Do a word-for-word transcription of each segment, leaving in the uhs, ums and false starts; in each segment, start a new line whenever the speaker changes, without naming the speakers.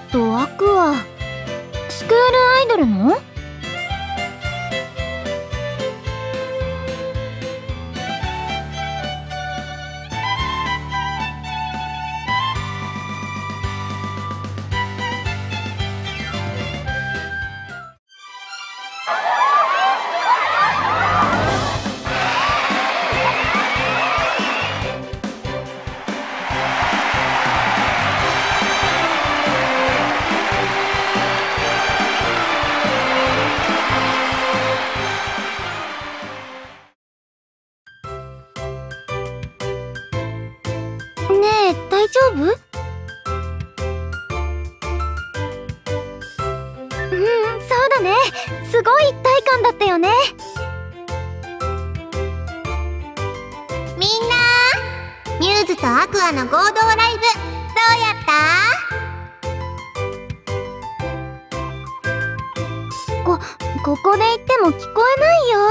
とアクア、スクールアイドルの？大丈夫？うん、そうだね。すごい一体感だったよね。
みんな、ミューズとアクアの合同ライブどうやった？
こ、ここで言っても聞こえないよ。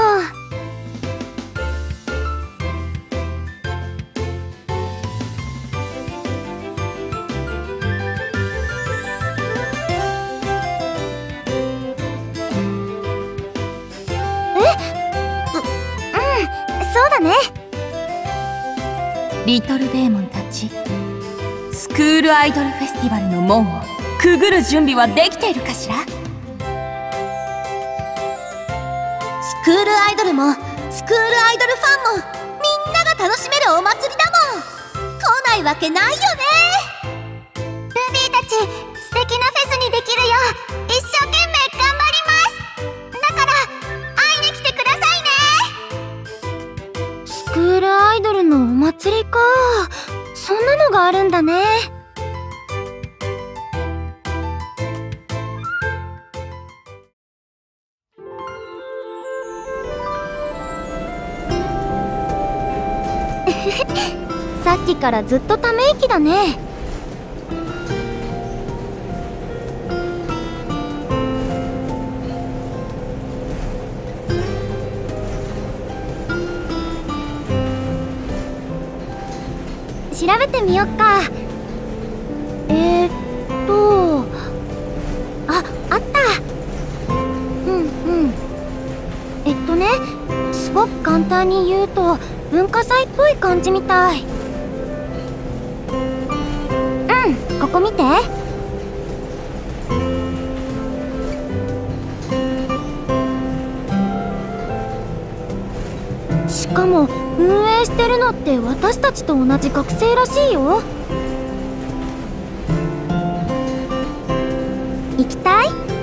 そうだね。
リトルデーモンたち、スクールアイドルフェスティバルの門をくぐる準備はできているかしら？
スクールアイドルもスクールアイドルファンもみんなが楽しめるお祭りだもん。来ないわけないよね。ルビーたち、素敵なフェスにできるよう一生懸命頑張ります。だから会いに来てくださいね。
スクールアイドルのお祭りか。そんなのがあるんだね。さっきからずっとため息だね。調べてみよっか。えーっとあ、あった。うんうん。えっとね、すごく簡単に言うと文化祭っぽい感じみたい。うん、ここ見て。しかも運営してるのって私たちと同じ学生らしいよ。行きたい？